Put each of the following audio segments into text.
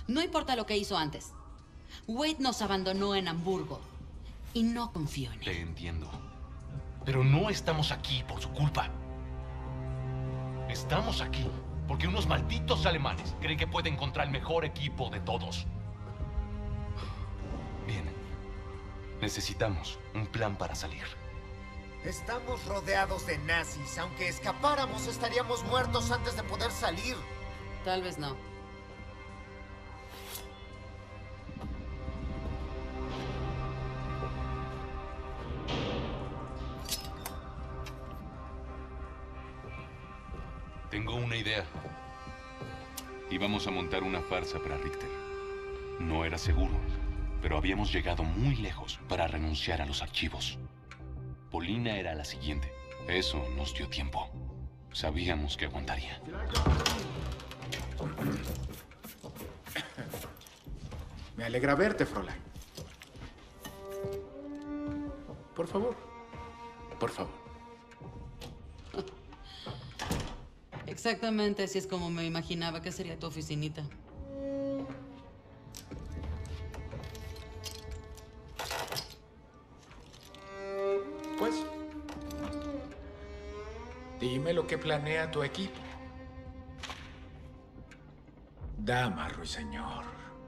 No importa lo que hizo antes. Wade nos abandonó en Hamburgo. Y no confío en él. Te entiendo. Pero no estamos aquí por su culpa. Estamos aquí porque unos malditos alemanes creen que pueden encontrar el mejor equipo de todos. Bien. Necesitamos un plan para salir. Estamos rodeados de nazis. Aunque escapáramos, estaríamos muertos antes de poder salir. Tal vez no. Tengo una idea. Íbamos a montar una farsa para Richter. No era seguro, pero habíamos llegado muy lejos para renunciar a los archivos. Polina era la siguiente. Eso nos dio tiempo. Sabíamos que aguantaría. Me alegra verte, Fräulein. Por favor. Por favor. Exactamente así es como me imaginaba que sería tu oficinita. Pues, dime lo que planea tu equipo. Dama, ruiseñor.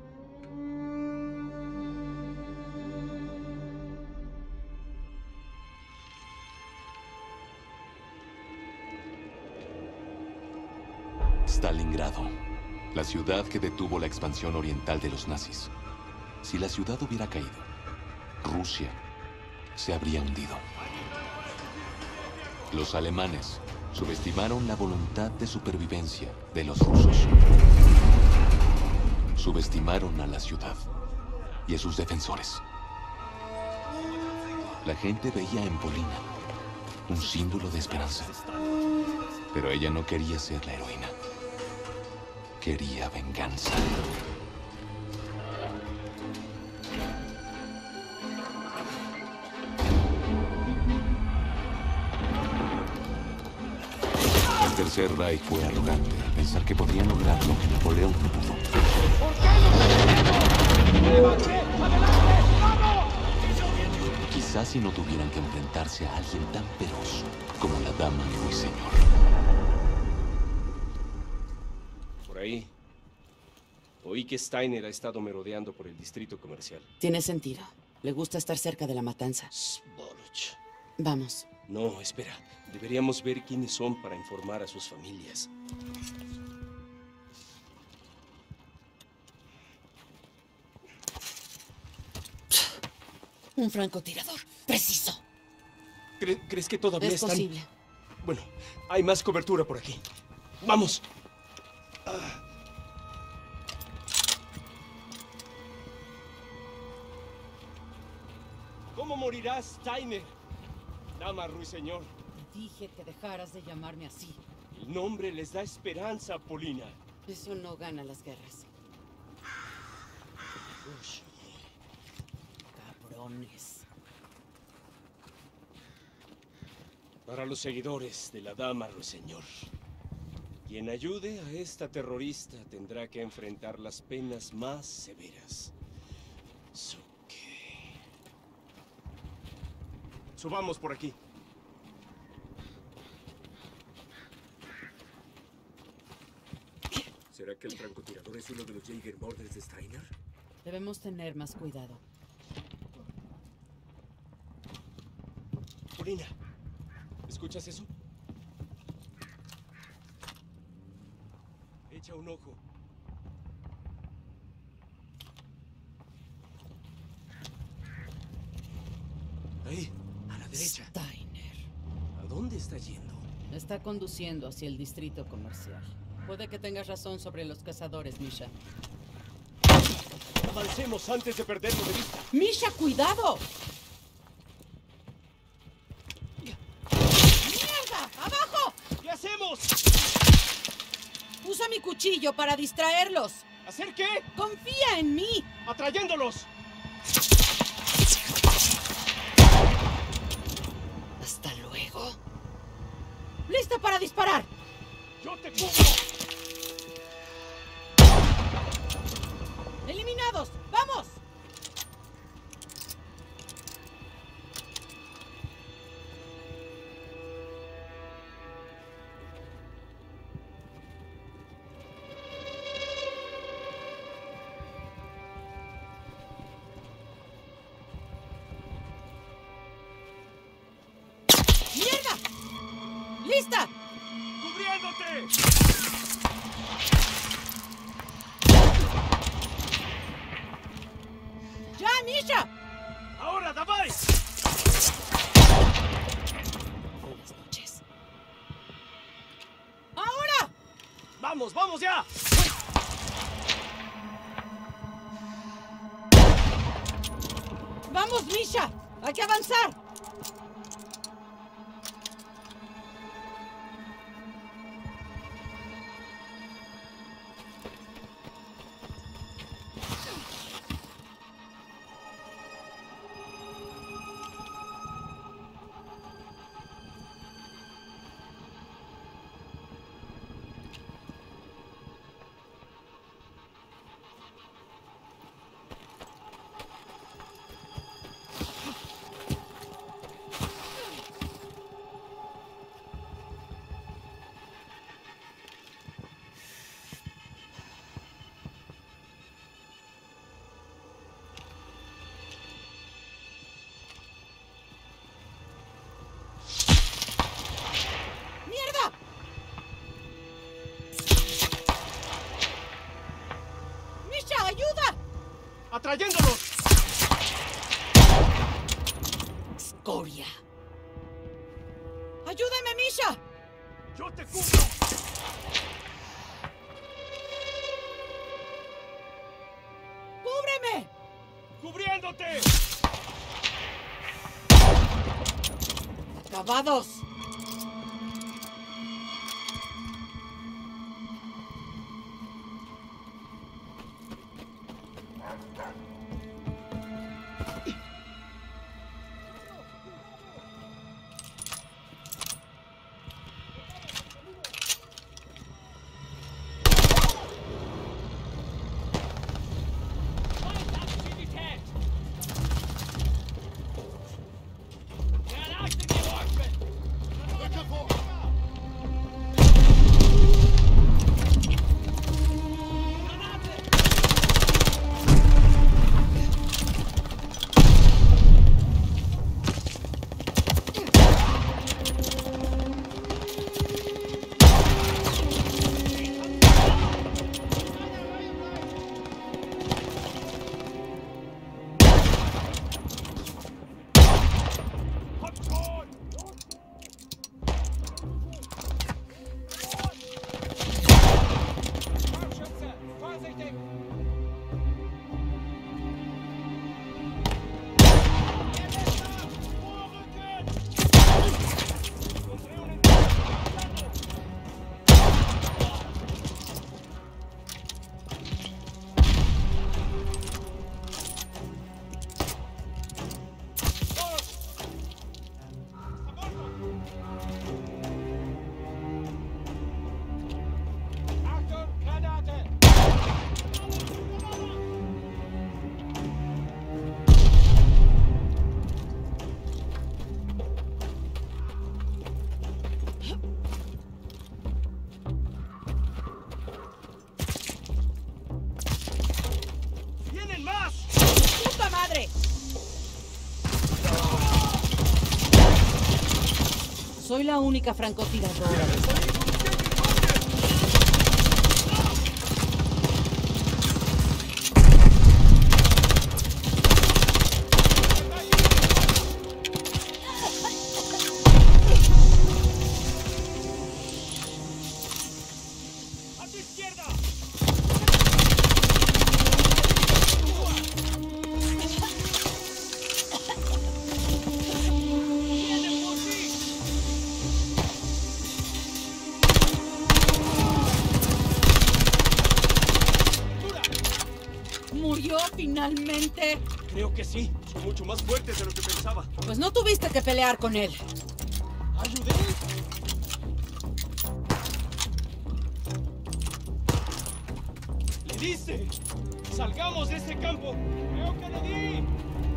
Stalingrado, la ciudad que detuvo la expansión oriental de los nazis. Si la ciudad hubiera caído, Rusia se habría hundido. Los alemanes subestimaron la voluntad de supervivencia de los rusos. Subestimaron a la ciudad y a sus defensores. La gente veía en Polina un símbolo de esperanza. Pero ella no quería ser la heroína. Quería venganza. El Tercer Reich fue arrogante al pensar que podrían lograr lo que Napoleón no pudo. Quizás si no tuvieran que enfrentarse a alguien tan feroz como la Dama Ruiseñor. Por ahí. Oí que Steiner ha estado merodeando por el distrito comercial. Tiene sentido. Le gusta estar cerca de la matanza. Svoloch. Vamos. No, espera. Deberíamos ver quiénes son para informar a sus familias. Un francotirador. Preciso. ¿Crees que todavía Es están...? posible. Bueno, hay más cobertura por aquí. ¡Vamos! ¿Cómo morirá Steiner? Dama Ruiseñor. Te dije que dejaras de llamarme así. El nombre les da esperanza, Polina. Eso no gana las guerras. Ush. Cabrones. Para los seguidores de la Dama Ruiseñor. Quien ayude a esta terrorista tendrá que enfrentar las penas más severas. Subamos por aquí. ¿Será que el francotirador es uno de los Jägermorders de Steiner? Debemos tener más cuidado. Polina, ¿escuchas eso? Echa un ojo. Ahí, a la derecha. Steiner. ¿A dónde está yendo? Está conduciendo hacia el distrito comercial. Puede que tengas razón sobre los cazadores, Misha. Avancemos antes de perderlo de vista. ¡Misha, cuidado! ¡Mierda! ¡Abajo! ¿Qué hacemos? Usa mi cuchillo para distraerlos. ¿Hacer qué? ¡Confía en mí! ¡Atrayéndolos! Hasta luego. ¡Lista para disparar! ¡Yo te pongo! ¡Lista! ¡Cubriéndote! ¡Ya, Misha! ¡Ahora, Davai! Buenas noches. ¡Ahora! ¡Vamos, vamos ya! ¡Vamos, Misha! ¡Hay que avanzar! ¡Atrayéndolos! ¡Escoria! ¡Ayúdame, Misha! ¡Yo te cubro! ¡Cúbreme! ¡Cubriéndote! ¡Acabados! Soy la única francotiradora. ¡A tu izquierda! ¿Murió finalmente? Creo que sí. Son mucho más fuertes de lo que pensaba. Pues no tuviste que pelear con él. ¿Ayudé? ¡Le diste! ¡Salgamos de ese campo! ¡Creo que le di!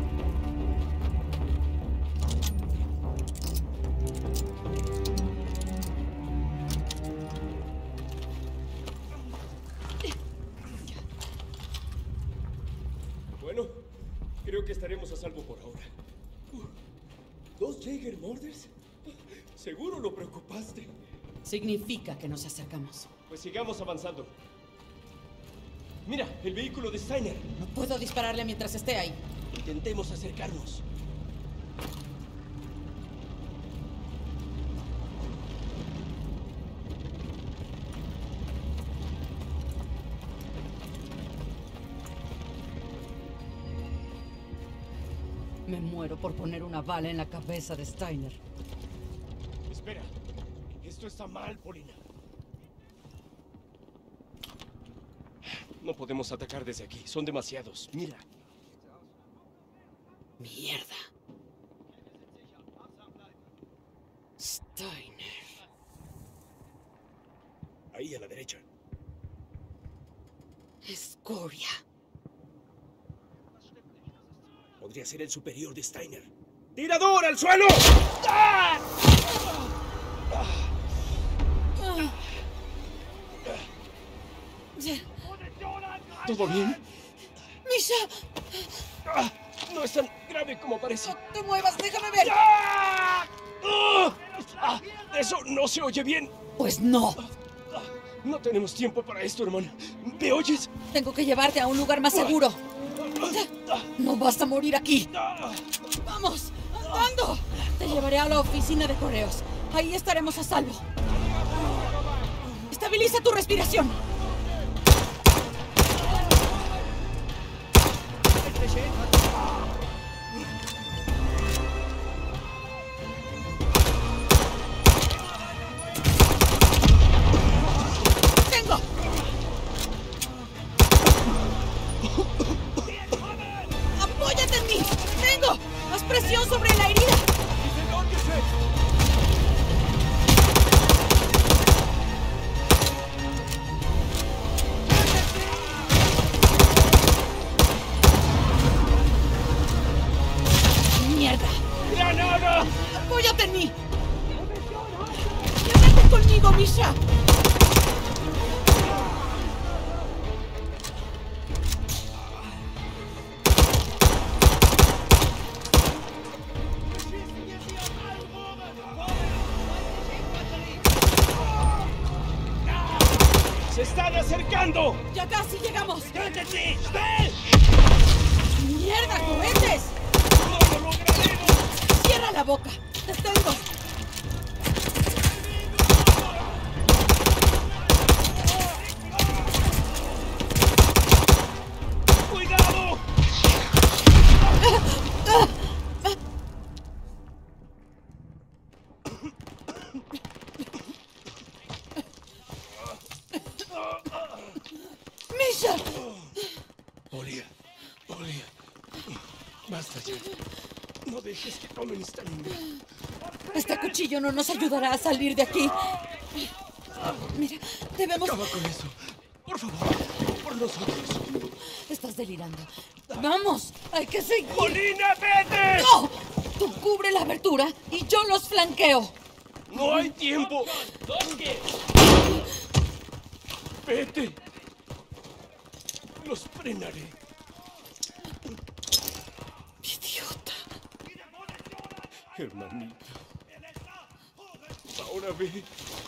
Bueno, creo que estaremos a salvo por ahora. ¿Dos Jaeger Morders? Seguro lo preocupaste. Significa que nos acercamos. Pues sigamos avanzando. Mira, el vehículo de Steiner. No puedo dispararle mientras esté ahí. Intentemos acercarnos. Me muero por poner una bala en la cabeza de Steiner. Espera. Esto está mal, Polina. No podemos atacar desde aquí. Son demasiados. Mira. Mierda. Steiner. Ahí, a la derecha. Escoria. Podría ser el superior de Steiner. ¡Tirador al suelo! ¡Ah! ¿Todo bien? ¡Misha! No es tan grave como parece. ¡No te muevas! ¡Déjame ver! Eso no se oye bien. Pues no. No tenemos tiempo para esto, hermana. ¿Me oyes? Tengo que llevarte a un lugar más seguro. No vas a morir aquí. ¡Vamos! ¡Andando! Te llevaré a la oficina de correos. Ahí estaremos a salvo. Estabiliza tu respiración. ¡Tengo! ¡Apóyate en mí! ¡Tengo! ¡Haz presión sobre la herida! ¡Mierda! ¡Granada! ¡Apóyate en mí! ¡Quédate conmigo, Misha! ¡Se están acercando! ¡Ya casi llegamos! ¡Cállate! ¡Mierda, cohetes! ¡No lo lograremos! ¡Cierra la boca! ¡Te tengo! ¡Cuidado! ¡Misha! Olia. Basta ya. No dejes que tomen Stalingrad. Este cuchillo no nos ayudará a salir de aquí. Mira, debemos... Acaba con eso. Por favor, por nosotros. Estás delirando. ¡Vamos! ¡Hay que seguir! ¡Polina, vete! ¡No! Tú cubre la abertura y yo los flanqueo. ¡No hay tiempo! ¡Vete! Los frenaré. Idiota. Hermanita. Ahora ve.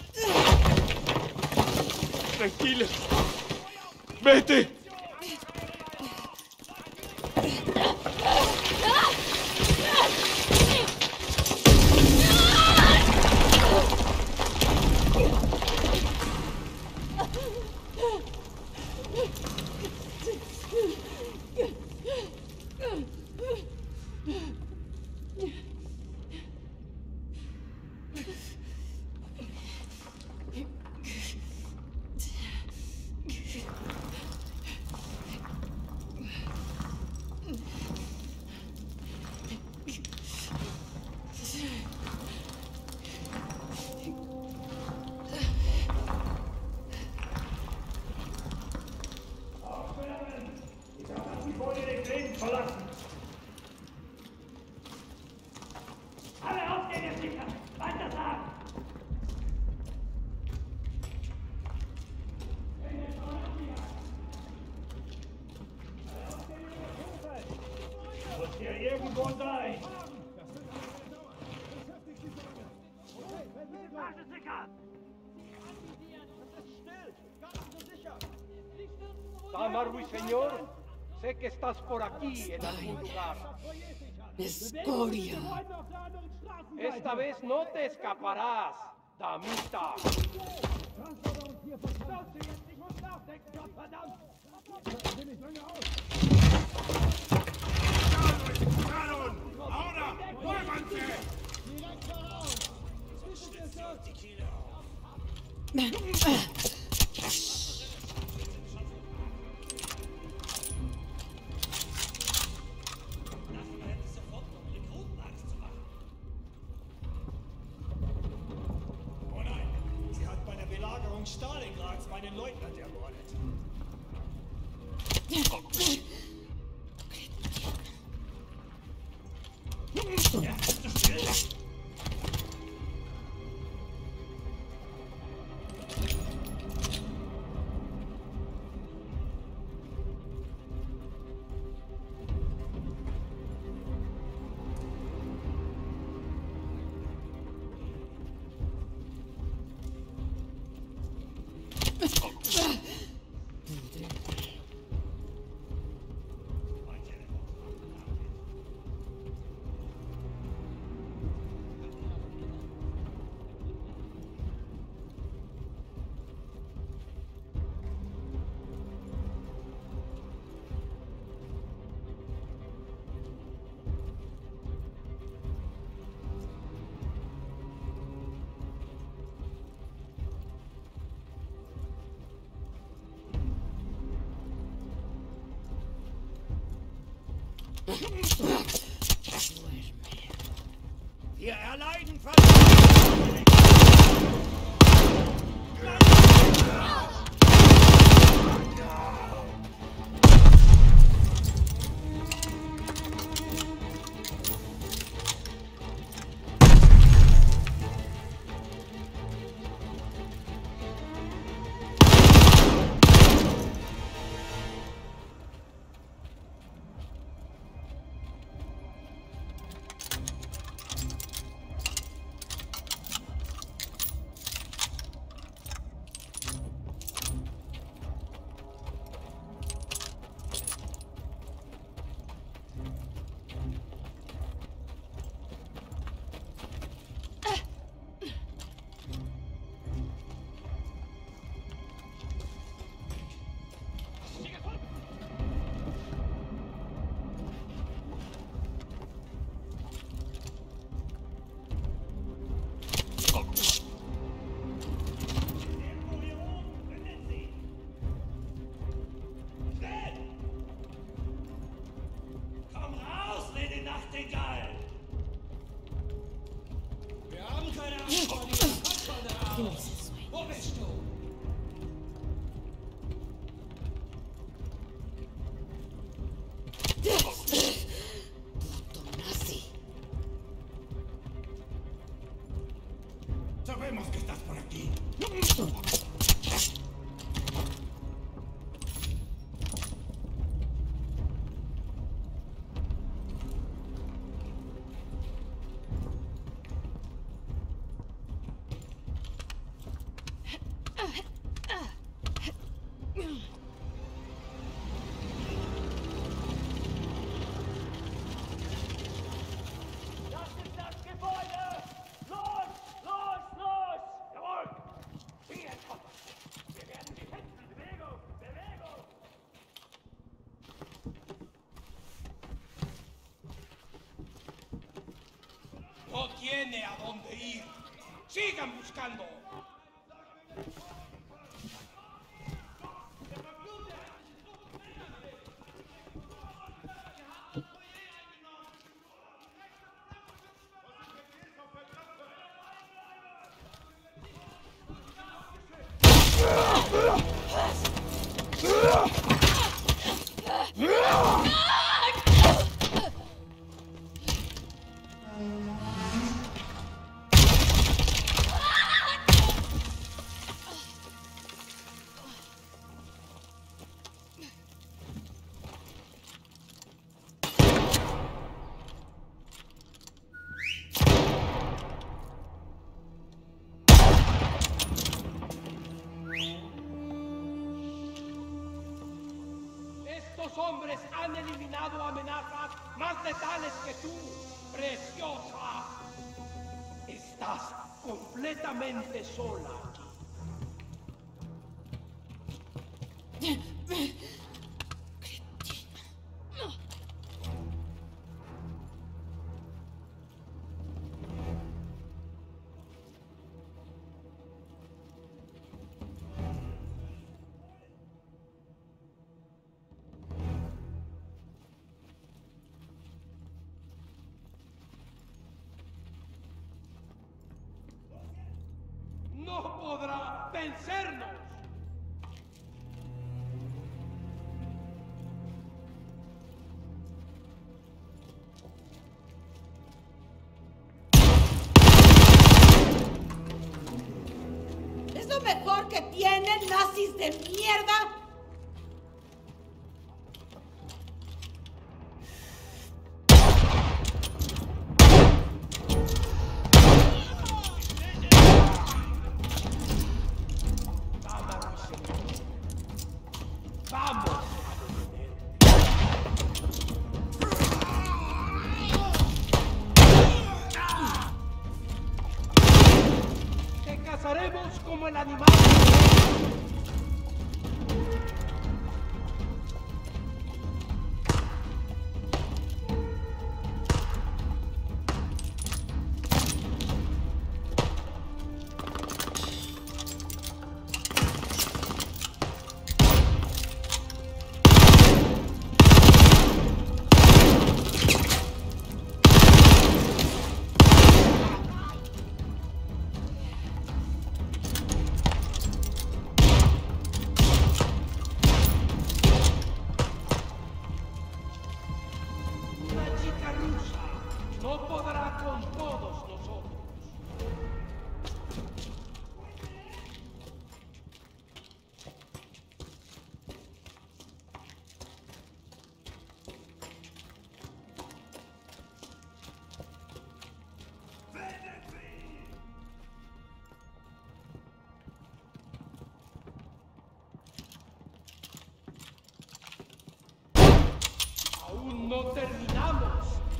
Tranquila. ¡Vete! Dama Ruiseñor, sé que estás por aquí en algún lugar. Escoria. Esta vez no te escaparás, damita. ¡Ahora! ¡Muévanse! Oh nein, sie hat bei der Belagerung Stalingrads meinen Leutnant ermordet. Ja, bist du still? Wir erleiden Verluste. Wir haben keine Angst vor diesem Kampfball. Wo bist du? Puto nazi. Sabemos que estás por aquí. No tiene a dónde ir. ¡Sigan buscando! Estos hombres han eliminado amenazas más letales que tú, preciosa. Estás completamente sola aquí. No podrá vencernos. ¿Es lo mejor que tienen, nazis de mierda? Cazaremos como el animal. No podrá con todos nosotros. Aún no terminamos.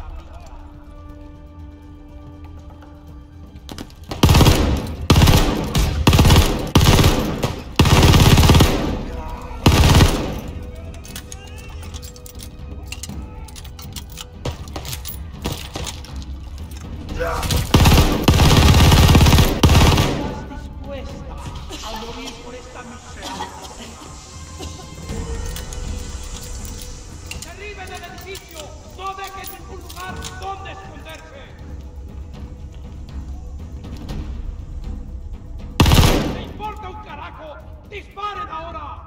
¿Estás dispuesta a morir por esta misión? ¡Derriben el edificio! ¡No dejen ningún lugar donde esconderse! ¿Me importa un carajo? ¡Disparen ahora!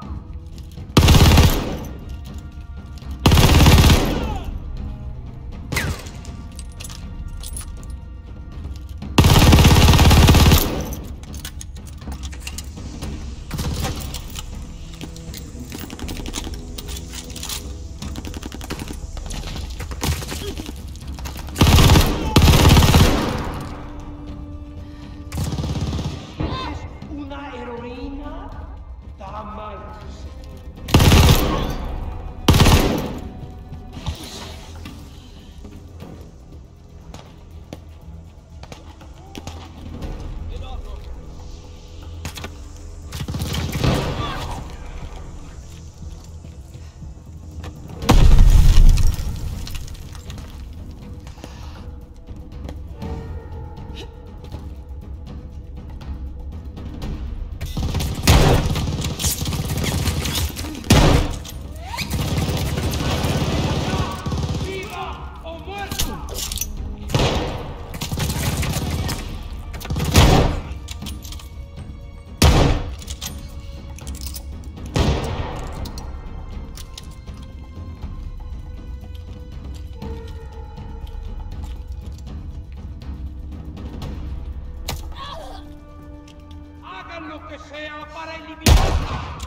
Lo que sea para eliminarla.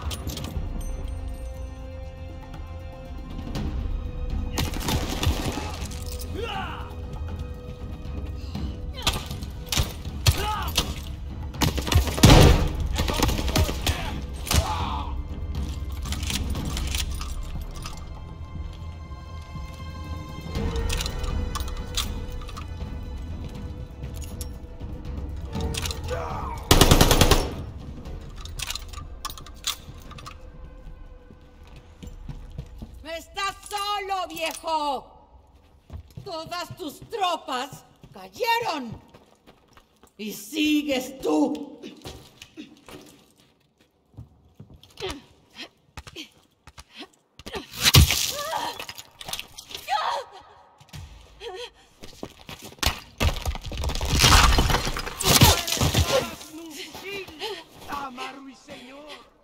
Estás solo, viejo. Todas tus tropas cayeron. Y sigues tú. ¡Dama ruiseñor!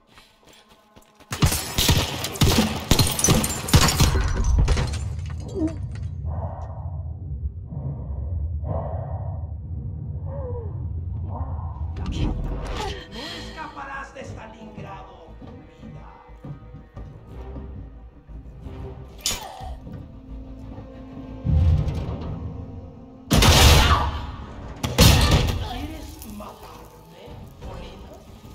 No escaparás de Stalingrado, vida. ¿Quieres matarme, Polina?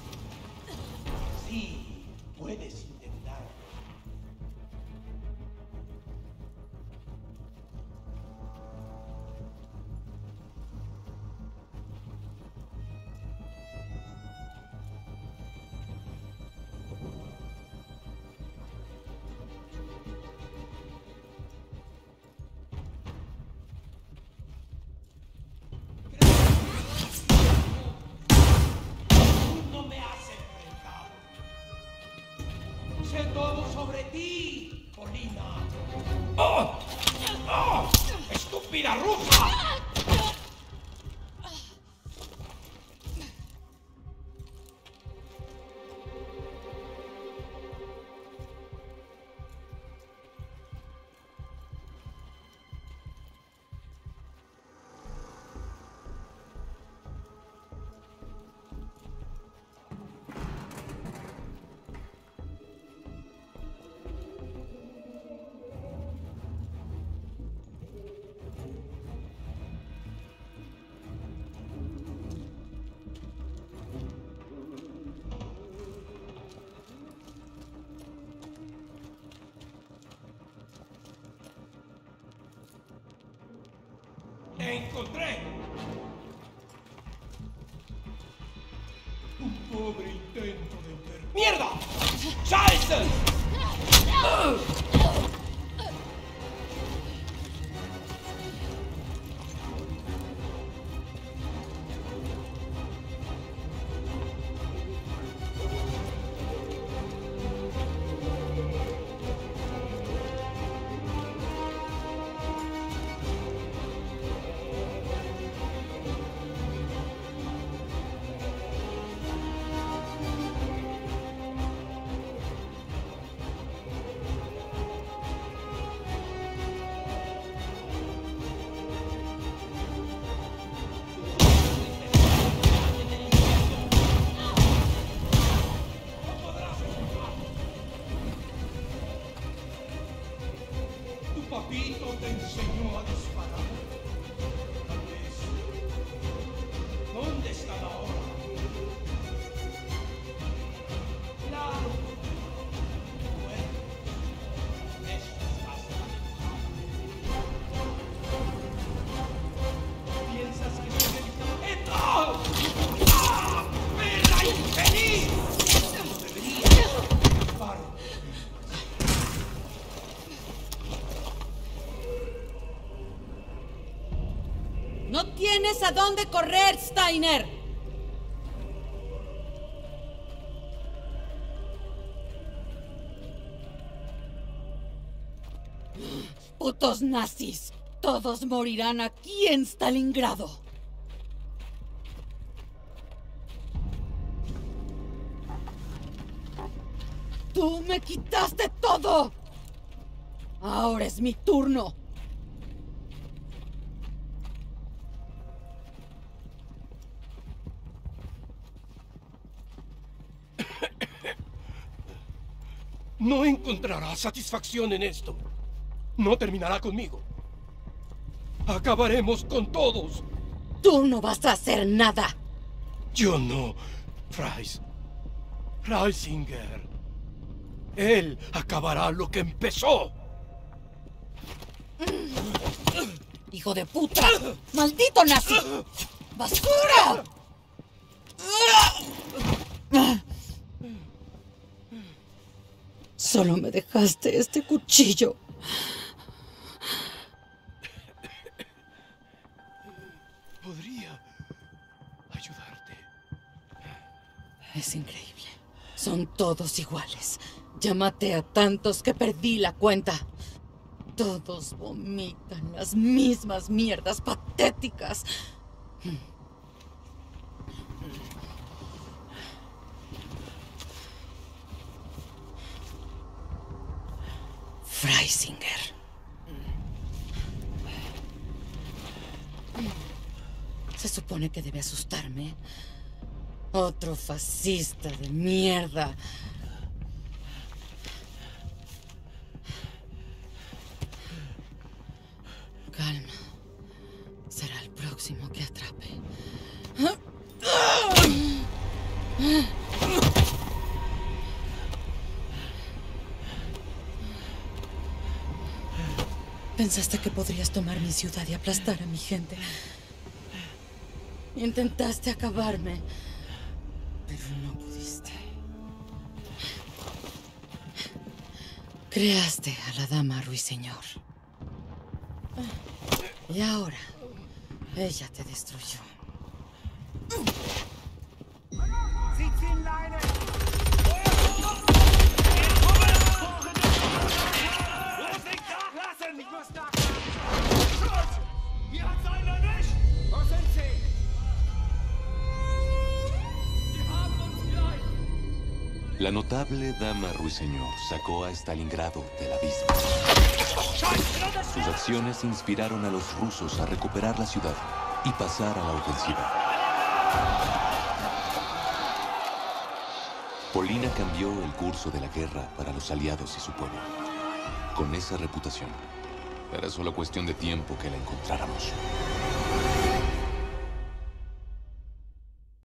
Sí, puedes intentar. No me has enfrentado. Sé todo sobre ti, Polina. ¡Oh! ¡Oh! ¡Estúpida rusa! ¡Te encontré! Un pobre intento de ¡mierda! ¡Scheiße! Tu papito te enseñó a disparar. Tal vez. ¿Dónde está la hora? Claro. Bueno, eso es bastante. ¿Piensas que soy el... ¡Ah! ¡Ah! ¡Perra infeliz! Debería disculpar. No tienes a dónde correr, Steiner. Putos nazis. Todos morirán aquí en Stalingrado. Tú me quitaste todo. Ahora es mi turno. No encontrará satisfacción en esto. No terminará conmigo. Acabaremos con todos. Tú no vas a hacer nada. Yo no, Freisinger. Él acabará lo que empezó. ¡Hijo de puta! ¡Maldito nazi! ¡Basura! Solo me dejaste este cuchillo. Podría ayudarte. Es increíble. Son todos iguales. Ya maté a tantos que perdí la cuenta. Todos vomitan las mismas mierdas patéticas. Freisinger. Se supone que debe asustarme. Otro fascista de mierda. Calma. Será el próximo que atrape. Pensaste que podrías tomar mi ciudad y aplastar a mi gente. Intentaste acabarme, pero no pudiste. Creaste a la dama ruiseñor. Y ahora, ella te destruyó. La notable dama ruiseñor sacó a Stalingrado del abismo. Sus acciones inspiraron a los rusos a recuperar la ciudad y pasar a la ofensiva. Polina cambió el curso de la guerra para los aliados y su pueblo. Con esa reputación, era solo cuestión de tiempo que la encontráramos.